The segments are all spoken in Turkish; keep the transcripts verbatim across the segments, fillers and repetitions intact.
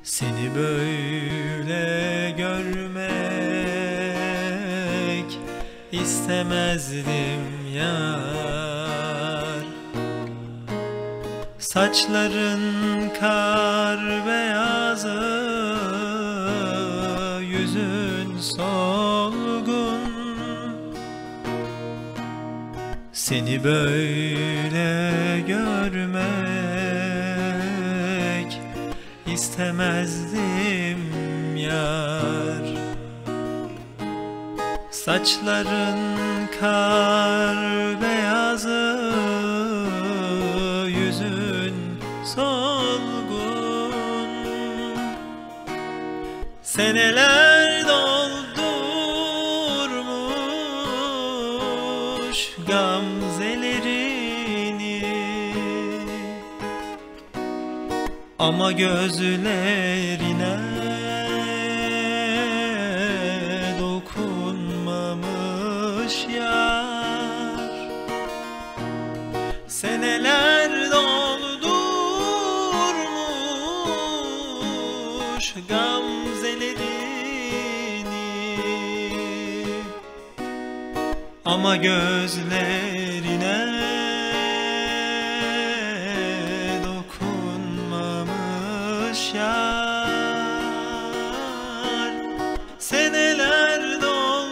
Seni böyle görmek istemezdim yar. Saçların kar beyazı, yüzün solgun. Seni böyle görmek istemezdim yar. Saçların kar beyazı, yüzün solgun. Seneler doldurmuş gamzelerini, ama gözlerine dokunmamış yar. Seneler doldurmuş gamzelerini, ama gözlerine dokunmamış yar. Seneler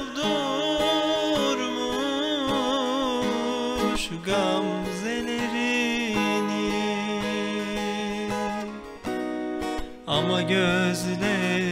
doldurmuş gamzelerini, ama gözlerini